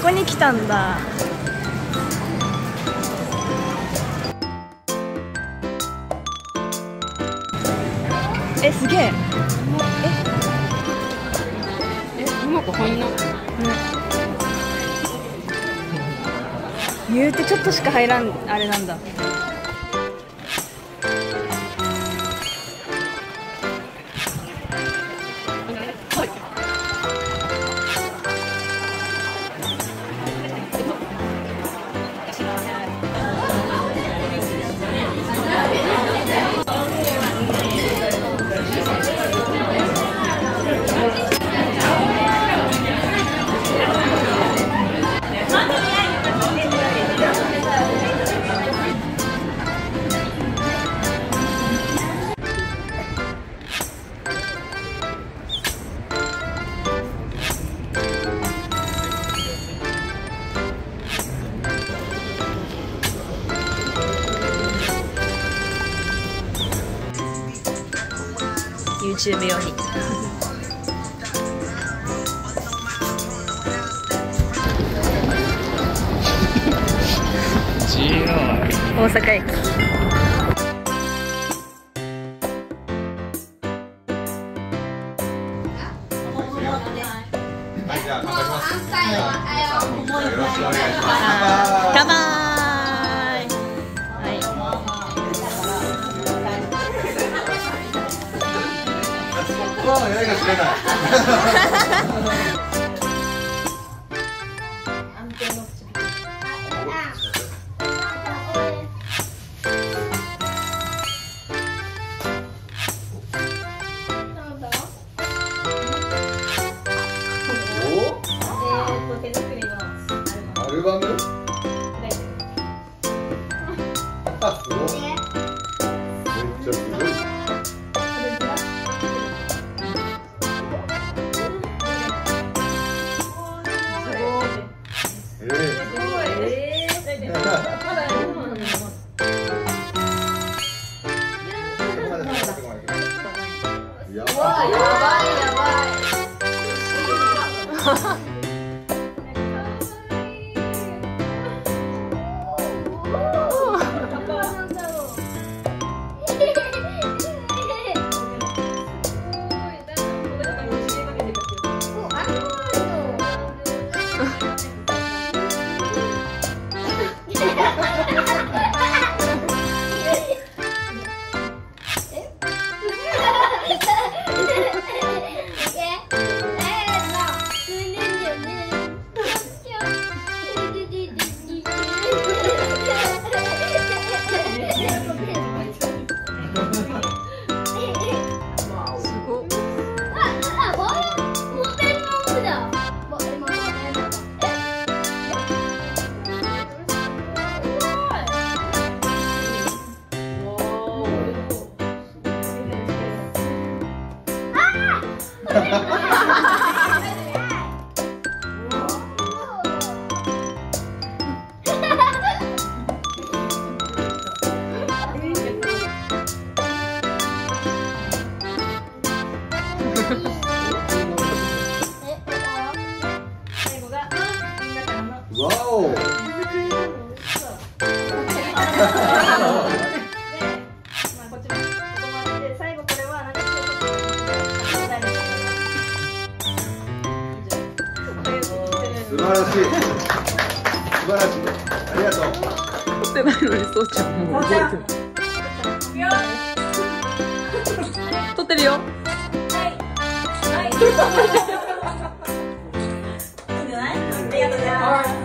こに来たんだ。すげえ。 うまく入んな。 言うてちょっとしか入らんあれなんだ。YouTube 用に。大阪駅。 はい、じゃあ乾杯します。よろしくお願いします。 乾杯。 わあ、やいが知らない。アルバム？あ、すごい。めっちゃすごい。やばいやばい。わお。素晴らしい。素晴らしい。ありがとう。 撮ってないのにそうちゃんもう覚えてる。撮ってるよ。はい。はい。いいんじゃない？ありがとうございます。